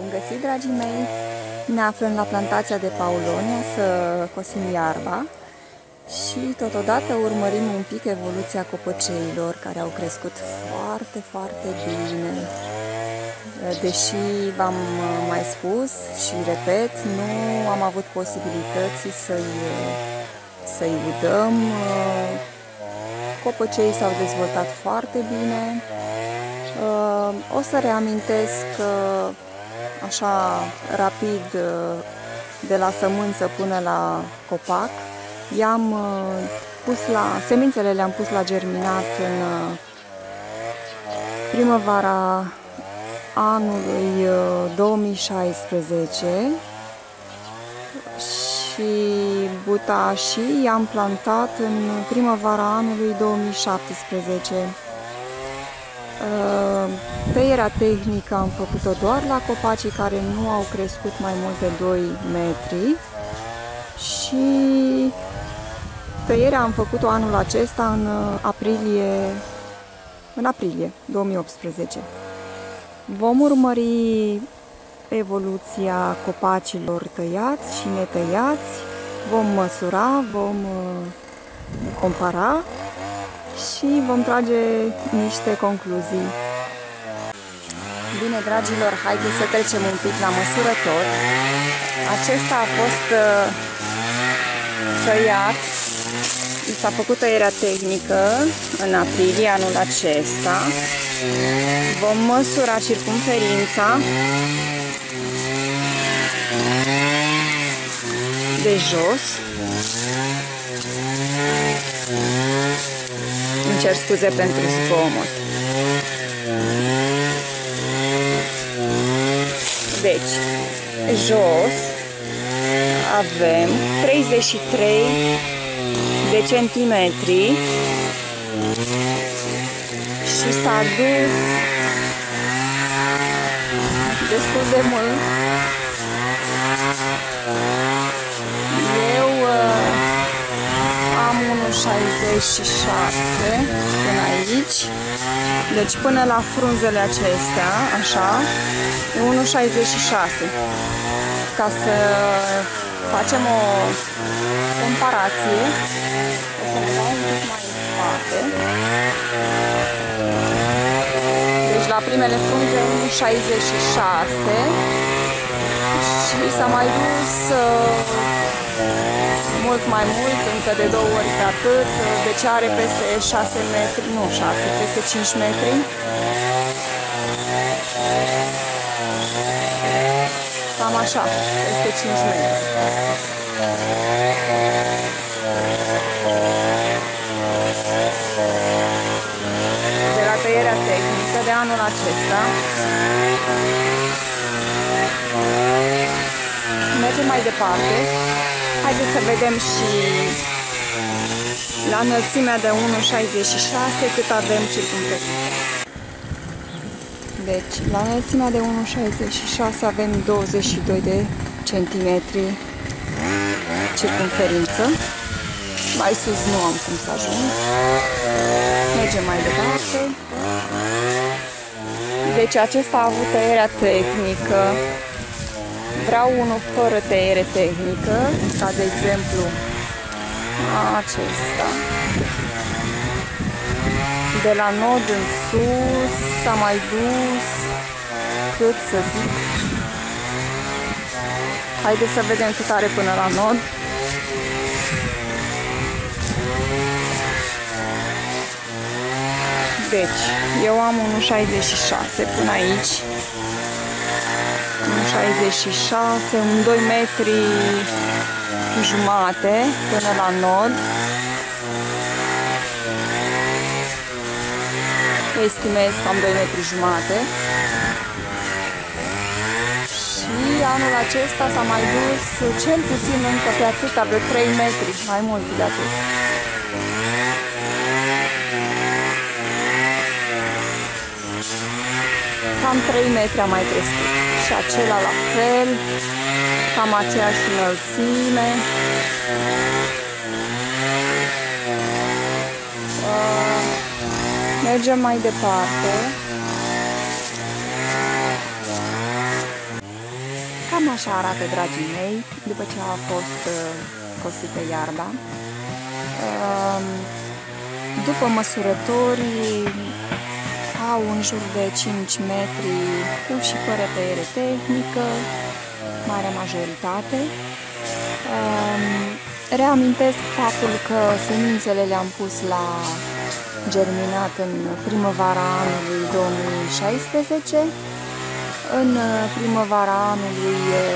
Bun găsit, dragii mei! Ne aflăm la plantația de paulonia să cosim iarba și totodată urmărim un pic evoluția copăceilor care au crescut foarte, foarte bine. Deși v-am mai spus și repet, nu am avut posibilități să-i udăm. Copăceii s-au dezvoltat foarte bine. O să reamintesc așa rapid de la sămânță până la copac. Semințele le-am pus la germinat în primăvara anului 2016 și butașii i-am plantat în primăvara anului 2017. Tăierea tehnică am făcut-o doar la copacii care nu au crescut mai mult de 2 metri și tăierea am făcut-o anul acesta în aprilie 2018. Vom urmări evoluția copacilor tăiați și netăiați, vom măsura, vom compara și vom trage niște concluzii. Bine, dragilor, haideți să trecem un pic la măsurător. Acesta a fost tăiat, s-a făcut tăierea tehnică în aprilie anul acesta. Vom măsura circumferința de jos. Îmi cer scuze pentru zgomot. Deci, jos avem 33 de centimetri și s-a dus destul de mult. Eu am 1,66 până aici, deci până la frunzele acestea, așa, e 1,66. Ca să facem o comparație, o să le dau un pic mai în spate. Deci la primele frunze 1,66 și s-a mai dus mult mai mult, încă de 2 ori pe atât, deci are peste 6 metri, nu 6, peste 5 metri. Cam așa, peste 5 metri. De la tăierea tehnică de anul acesta. Mergem mai departe. Haideți să vedem și la înălțimea de 1,66 cât avem circumferință. Deci, la înălțimea de 1,66 avem 22 de centimetri circumferință. Mai sus nu am cum să ajung. Mergem mai departe. Deci acesta a avut tăierea tehnică. Vreau unul fără tăiere tehnică, ca de exemplu acesta. De la nod în sus s-a mai dus, cât să zic. Haideți să vedem cât are până la nod. Deci, eu am 1,66 până aici. 1,66, un 2 metri jumate până la nod. Estimez cam 2 metri jumate. Și anul acesta s-a mai dus cel puțin încă pe atâta, pe 3 metri, mai mult de atât. Cam 3 metri a mai crescut. Și acela la fel, cam aceeași înălțime. Mergem mai departe. Cam așa arată, dragii mei, după ce a fost cosită iarba. După măsurători, au în jur de 5 metri cu și fără tăiere tehnică, marea majoritate. Reamintesc faptul că semințele le-am pus la germinat în primăvara anului 2016. În primăvara anului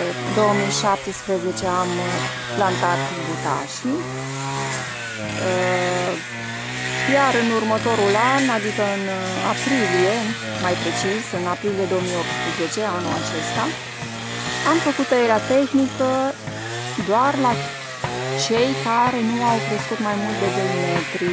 2017 am plantat butașii. Iar în următorul an, adică în aprilie, mai precis, în aprilie 2018, anul acesta, am făcut tăierea tehnică doar la cei care nu au crescut mai mult de 2 metri.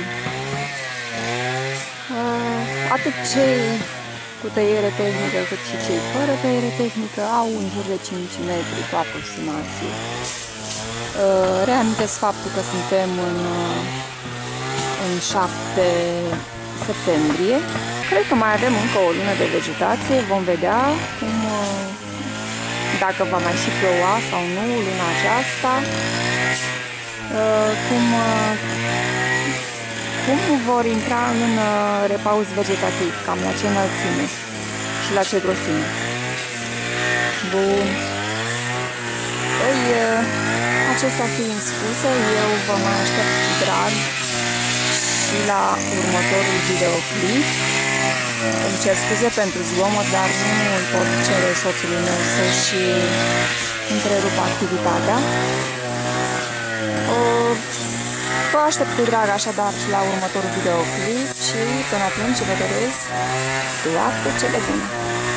Atât cei cu tăiere tehnică cât și cei fără tăiere tehnică au în jur de 5 metri cu aproximație. Reamintesc faptul că suntem în 7 septembrie. Cred că mai avem încă o lună de vegetație. Vom vedea dacă va mai și ploua sau nu luna aceasta, cum vor intra în repaus vegetativ, cam la ce înălțime și la ce grosime. Bun. Păi, acestea fiind spuse, eu vă mai aștept cu drag și la următorul videoclip. Îmi cer scuze pentru zgomot, dar nu îl pot cere soțului meu să-și întrerupă activitatea. Vă aștept cu drag așadar și la următorul videoclip și până atunci vă doresc toate cele bune!